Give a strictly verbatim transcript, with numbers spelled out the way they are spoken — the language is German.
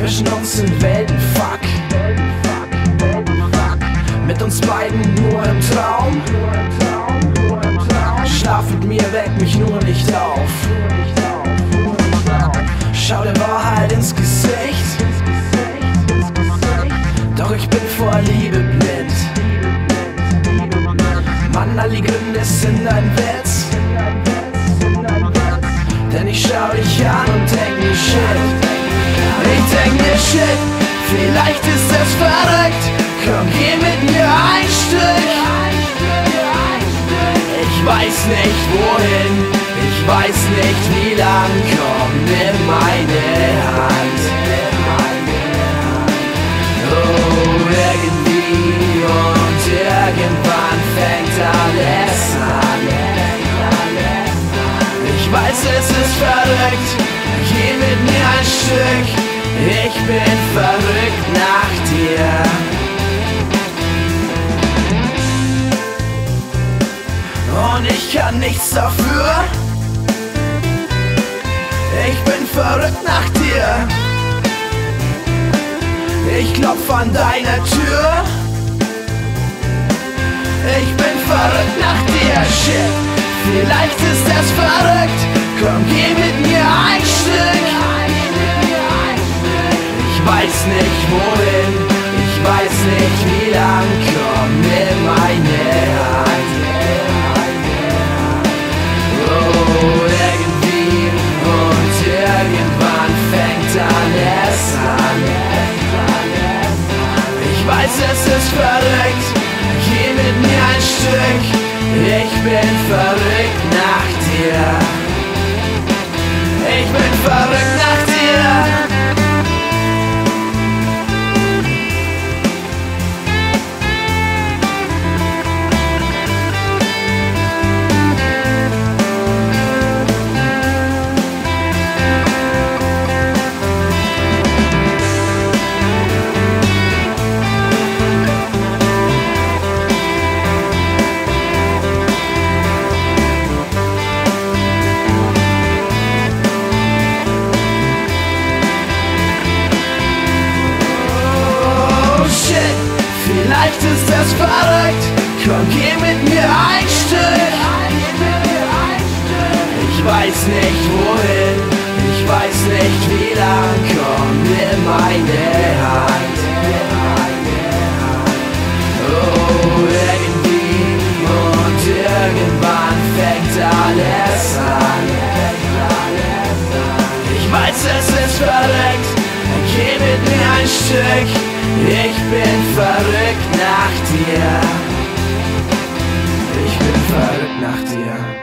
Zwischen uns sind Welten, fuck. Mit uns beiden nur im Traum. Schlaf mit mir, weck mich nur nicht auf. Schau der Wahrheit ins Gesicht. Doch ich bin vor Liebe blind. Mann, all die Gründe sind ein Witz. Denn ich schau dich an und denk mir shit. Ich denk mir shit, vielleicht ist es verrückt. Komm, geh mit mir ein Stück. Ich weiß nicht wohin, ich weiß nicht wie lang. Komm, nimm meine Hand. Oh, irgendwie und irgendwann fängt alles an. Ich weiß, es ist verrückt, geh mit mir ein Stück. Ich bin verrückt nach dir. Und ich kann nichts dafür. Ich bin verrückt nach dir. Ich klopf an deiner Tür. Ich bin verrückt nach dir, shit. Vielleicht ist es verrückt. Komm, geh mit mir ein Stück. Ich weiß nicht wohin, ich weiß nicht wie lang. Komm, nimm meine Hand. Oh, irgendwie und irgendwann fängt alles an. Ich weiß, es ist verrückt, geh mit mir ein Stück. Ich bin verrückt nach dir. Ich bin verrückt nach dir. Vielleicht ist es verrückt, komm, geh mit mir ein Stück. Ich weiß nicht wohin, ich weiß nicht wie lang. Komm, nimm meine Hand. Oh, irgendwie und irgendwann fängt alles an. Ich weiß, es ist verrückt, geh mit mir ein Stück. Ich bin verrückt nach dir. Ich bin verrückt nach dir.